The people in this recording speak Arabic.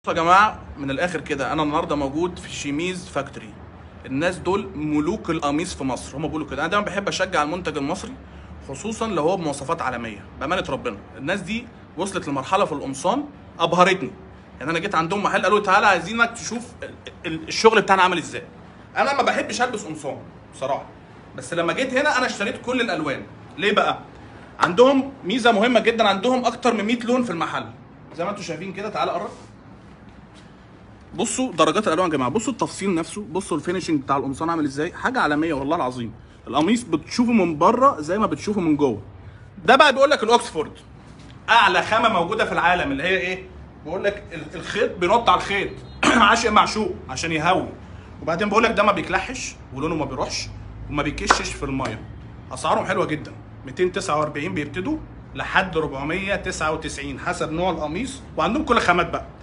يا جماعه من الاخر كده، انا النهارده موجود في شيميز فاكتوري. الناس دول ملوك القميص في مصر، هم بيقولوا كده. انا دايما بحب اشجع المنتج المصري، خصوصا لو هو بمواصفات عالميه. بامانه ربنا الناس دي وصلت لمرحله في القمصان ابهرتني. يعني انا جيت عندهم محل قالوا لي تعالى عايزينك تشوف الشغل بتاعنا عامل ازاي. انا ما بحبش البس قمصان بصراحه، بس لما جيت هنا انا اشتريت كل الالوان. ليه بقى؟ عندهم ميزه مهمه جدا، عندهم اكتر من 100 لون في المحل زي ما انتم شايفين كده. تعالى قرب، بصوا درجات الالوان يا جماعه، بصوا التفصيل نفسه، بصوا الفينشنج بتاع القمصان عامل ازاي. حاجه عالميه والله العظيم. القميص بتشوفه من بره زي ما بتشوفه من جوه. ده بقى بيقول لك الاوكسفورد اعلى خامه موجوده في العالم، اللي هي ايه؟ بيقول لك الخيط بينط على الخيط عاشق معشوق عشان يهوي. وبعدين بيقول لك ده ما بيكلحش ولونه ما بيروحش وما بيكشش في الميه. اسعارهم حلوه جدا، 249 بيبتدوا لحد 499 حسب نوع القميص، وعندهم كل خامات بقى.